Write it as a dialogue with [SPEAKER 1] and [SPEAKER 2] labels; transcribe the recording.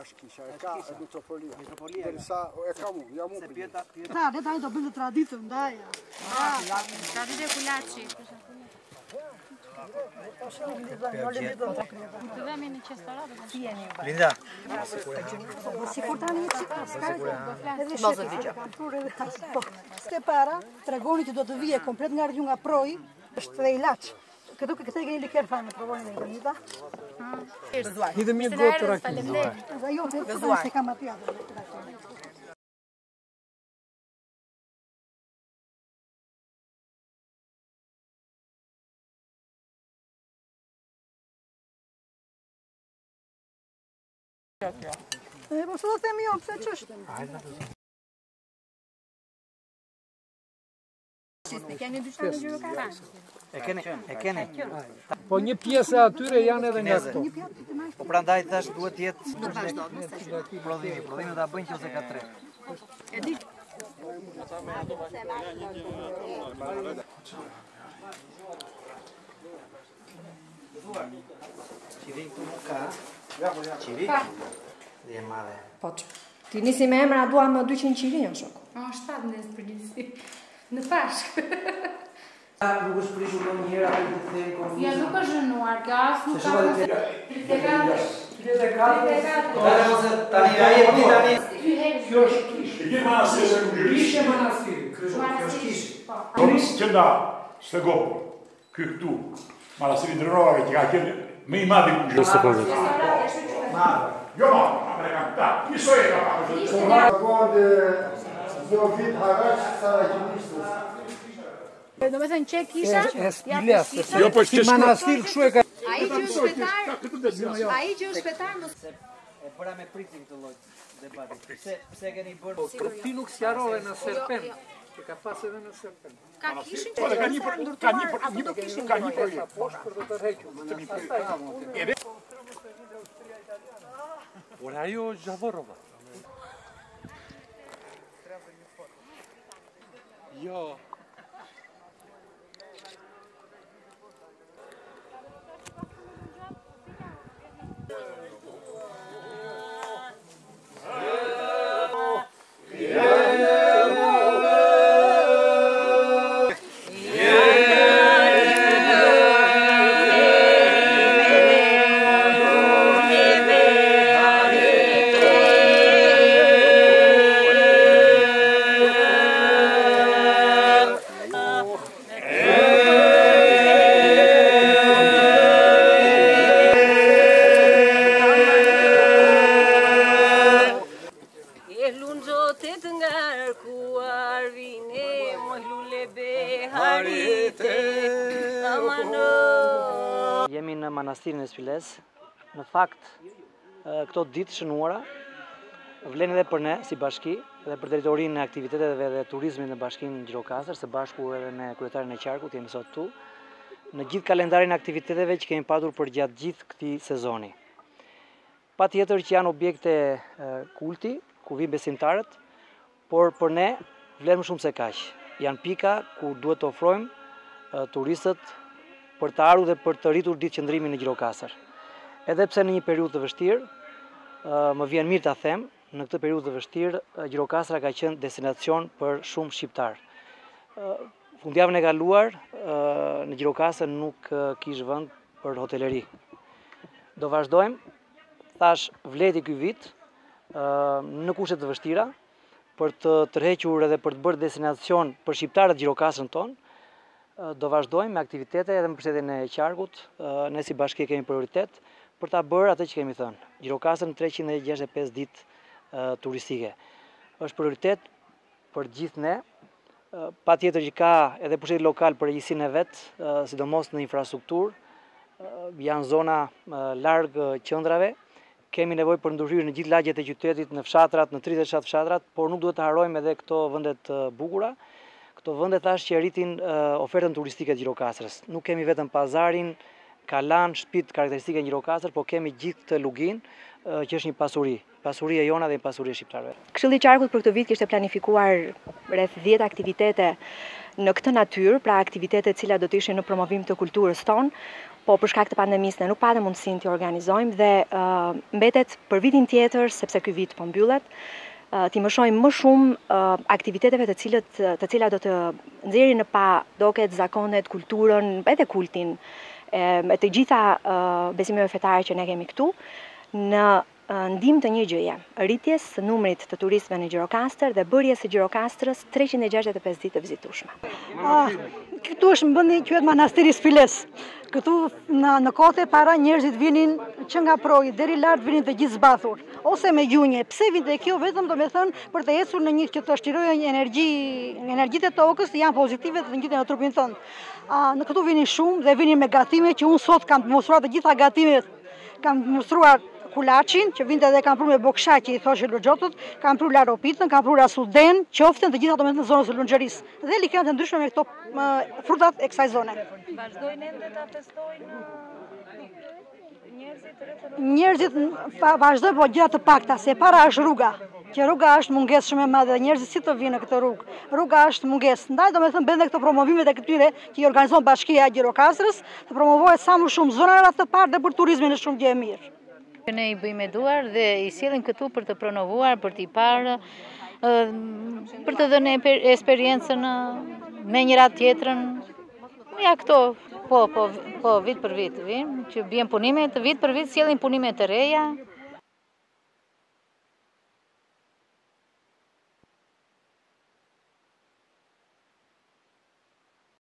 [SPEAKER 1] është kisha, e ka metropolia. Derisa e ka mu, jam mu.
[SPEAKER 2] Dhe tani do bëjnë traditë ndaja.
[SPEAKER 3] Traditë kulaçi.
[SPEAKER 4] Linda.
[SPEAKER 2] Sikur tani Ste para, tregoni që do të vije komplet nga rrugë nga proji, është dhe ilaç. Këtu këtë keni liker thamë, provoni dhe Linda.
[SPEAKER 1] Hidhe një gotë të rakit.
[SPEAKER 2] Jo, se kam aty atë. Po sot themi jo, pse ç'është?
[SPEAKER 3] Keni dyshan në Gjirokastër?
[SPEAKER 4] E keni.
[SPEAKER 1] Po një pjesë atyre janë edhe nga këto.
[SPEAKER 4] Po prandaj tash duhet të jetë prodhimi. Prodhimi ta bëjnë që ose ka 3.
[SPEAKER 3] E di.
[SPEAKER 4] Qiri këtu nuk ka. Qiri? Dhe madhe.
[SPEAKER 5] Po që. Ti nisi me emra dua më 200 qiri janë shok.
[SPEAKER 3] 7 nes për gjithësi. Në Pashkë.
[SPEAKER 4] Nuk është prishur do njëra për të them komunisë.
[SPEAKER 3] Ja nuk është zhënuar, kjo as nuk ka.
[SPEAKER 4] 34. Tani ai e di tani.
[SPEAKER 6] Kjo është kishë. Kjo manastirë. Kishë manastirë. Kjo është kishë.
[SPEAKER 3] Kishë.
[SPEAKER 6] Që nda, Stegopur, këtu, manastiri Drënore, që ka qenë më i madh i Gjirokastrit. Jo, ma kam ta. Kiso e ka pa.
[SPEAKER 3] Do me thënë që kisha?
[SPEAKER 1] Jo, po që manastir kështu e ka.
[SPEAKER 3] Ai që është shpetar mos
[SPEAKER 4] E bëra me pritin këtë lloj debati. Pse keni bërë?
[SPEAKER 1] Ti nuk sqarove në serpen. Që ka pas edhe në serpen.
[SPEAKER 3] ka kishin
[SPEAKER 6] Po, ka një projekt.
[SPEAKER 1] Poshtë për të tërhequr. Por ajo është Zhavorova. Jo.
[SPEAKER 4] Jemi në manastirin e Spilez. Në fakt, këto ditë shënuara vlen edhe për ne si bashki dhe për drejtorinë e aktiviteteve dhe turizmit në bashkinë Gjirokastër, së bashku edhe me kryetarin e qarkut, jemi sot këtu, në gjithë kalendarin e aktiviteteve që kemi patur për gjatë gjithë këtij sezoni. Patjetër që janë objekte kulti, ku vinë besimtarët, por për ne vlen më shumë se kaq. Janë pika ku duhet të ofrojmë turistët për të ardhur dhe për të rritur ditëqëndrimin në Gjirokastër. Edhe pse në një periudhë të vështirë, më vjen mirë ta them, në këtë periudhë të vështirë, Gjirokastra ka qenë destinacion për shumë shqiptar. Fundjavën e kaluar, në Gjirokastër nuk kishte vend për hoteleri. Do vazhdojmë, thash vleti ky vit, në kushte të vështira, për të tërhequr edhe për të bërë destinacion për shqiptarët Gjirokastrën tonë, do vazhdojmë me aktivitete edhe me mbështetjen e qarkut, ne si bashki kemi prioritet për ta bërë atë që kemi thënë. Gjirokastër në 365 ditë turistike. Është prioritet për gjithë ne, patjetër që ka edhe pushteti lokal për përgjegjësinë e vet, sidomos në infrastrukturë, janë zona larg qendrave. Kemi nevojë për ndryshimin në gjithë lagjet e qytetit, në fshatrat, në 37 fshatrat, por nuk duhet të harrojmë edhe këto vendet bukura. Këto vende thash që rritin ofertën turistike të Gjirokastrës. Nuk kemi vetëm pazarin, kalan, shtëpitë karakteristike në Gjirokastër, por kemi gjithë këtë lugin që është një pasuri. Pasuri e jona dhe një pasuri e shqiptarëve.
[SPEAKER 5] Këshilli i qarkut për këtë vit kishte planifikuar rreth 10 aktivitete në këtë natyrë, pra aktivitete të cilat do të ishin në promovim të kulturës tonë, po për shkak të pandemisë ne nuk patëm mundësinë t'i organizojmë dhe mbetet për vitin tjetër, sepse ky vit po mbyllet, t'i mëshojmë më shumë aktiviteteve të cilat do të nxjerrin në pa doket zakonet, kulturën, edhe kultin, e të gjitha besimeve fetare që ne kemi këtu, në ndihmë të një gjëje, rritjes së numrit të turistëve në Gjirokastër dhe bërjes së Gjirokastrës 365 ditë të vizitueshme.
[SPEAKER 2] Këtu është mbendi quhet Manastiri Sfiles. Këtu në kohët e para njerëzit vinin që nga Proji deri lart, vinin të gjithë zbathur, ose me gjunje. Pse vinte kjo? Vetëm domethënë për të ecur në një që të shtirojë një energjitë e tokës që janë pozitive të ngjiten në trupin tonë. Në këtu vinin shumë dhe vinin me gatime që unë sot kam demonstruar të gjitha gatimet. Kam demonstruar kulaçin, që vinte dhe kam pru me bokshaq që i thoshin luxhotut, kam pru laropitën, kam pru rasuden, qoftën, të gjitha domethënë në zonën e Lunxherisë. Dhe likenat e ndryshme me këto frutat e kësaj zone.
[SPEAKER 5] Vazhdojnë ende ta festojnë njerëzit?
[SPEAKER 2] Njerëzit vazhdojnë, po gjëra të pakta, se para është rruga, që rruga është mungesë shumë e madhe, njerëzit si të vinë në këtë rrugë. Rruga është mungesë. Ndaj domethënë bën këto promovimet e këtyre që i organizon Bashkia e Gjirokastrës, të promovohet sa më shumë zona të parë dhe për turizmin është shumë gjë e mirë.
[SPEAKER 3] Ne i bëjmë duar dhe i sillim këtu për të promovuar, për t'i parë, për të dhënë eksperiencën me njëra tjetrën. Ja këto, po, vit për vit, që bjen punimet, vit për vit sillim punime të reja.